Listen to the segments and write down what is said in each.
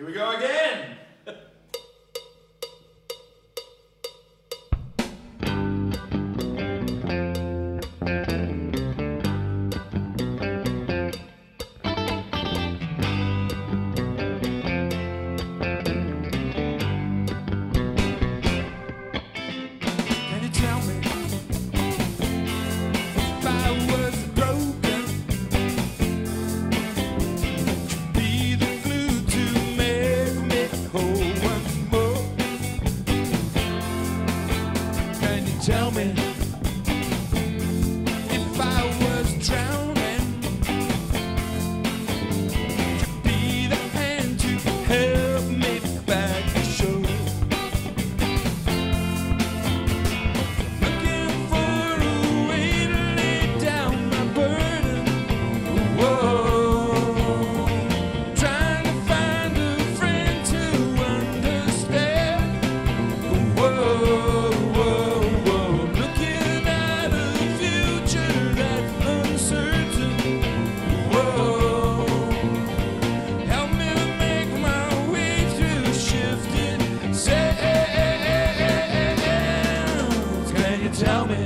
we go again. Tell me if I was drowning, to be the hand to help me back ashore. Looking for a way to lay down my burden. Whoa, trying to find a friend to understand. Whoa. Tell me,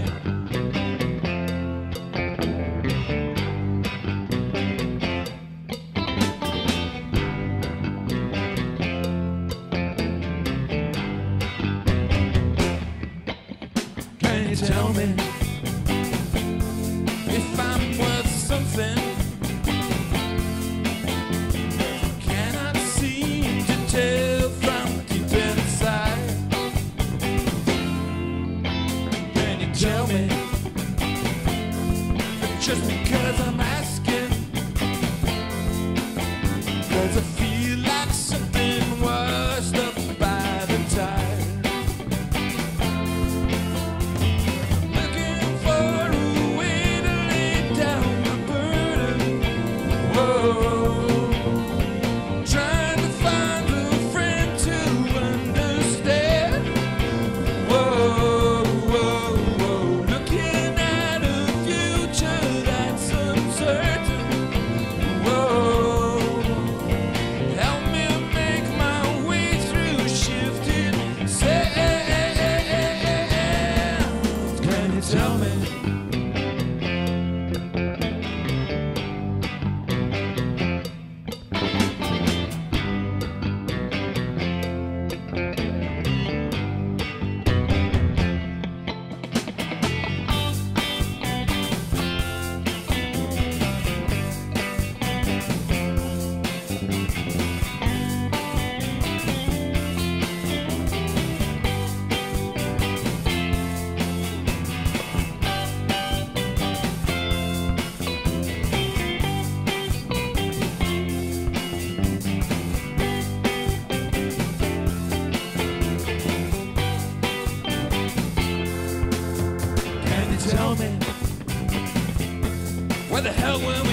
can you tell me if I'm worth something? Cannot seem to tell from deep inside. Tell me, just because I'm asking, 'cause I feel like something washed up by the tide. Looking for a way to lay down my burden. Whoa, trying to find a friend to understand. Whoa. Tell me, tell me, where the hell were we?